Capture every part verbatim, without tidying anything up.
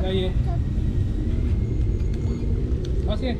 Ya, iya. Masih.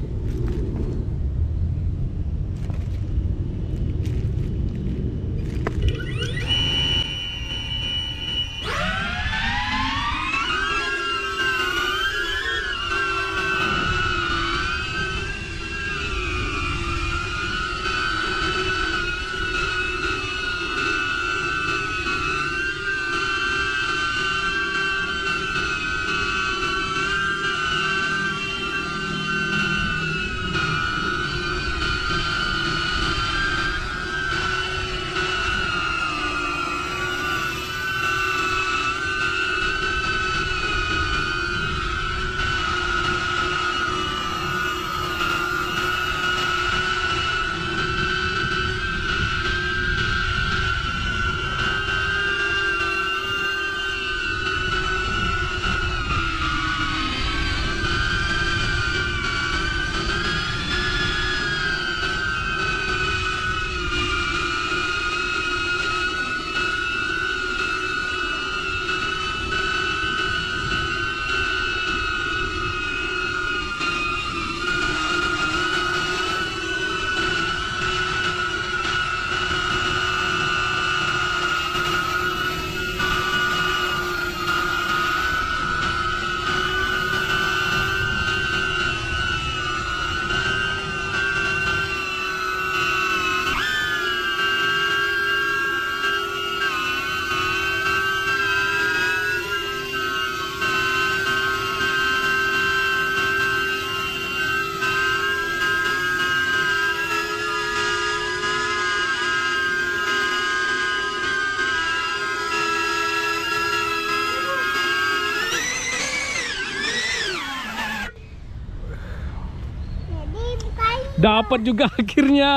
Dapat juga akhirnya.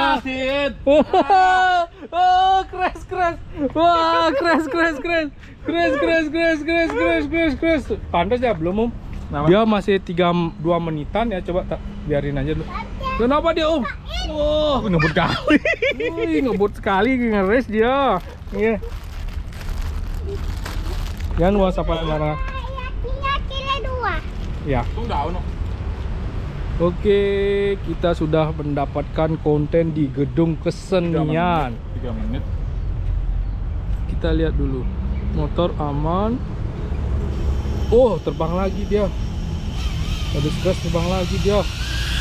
Oh, oh, crash crash. Wah, crash crash crash. Crash crash crash crash crash crash crash. Pantas ya belum, Om. Dia masih tiga dua menitan ya, coba tak biarin aja dulu. Kenapa dia, Om? Oh, ngebut kali. Wih, ngebut sekali ngeres dia. Iya. Jangan luas apa sembarangan. Ya. Oke, kita sudah mendapatkan konten di gedung kesenian. tiga menit. Kita lihat dulu. Motor aman. Oh, terbang lagi dia. Habis gas terbang lagi dia.